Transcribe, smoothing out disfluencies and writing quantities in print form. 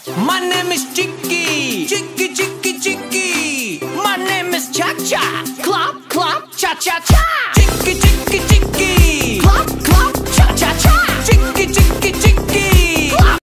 My name is Chicky, Chicky, Chicky, Chicky. My name is Cha Cha, Clop, Clop, Cha Cha Cha. Chicky, Chicky, Chicky, Clop,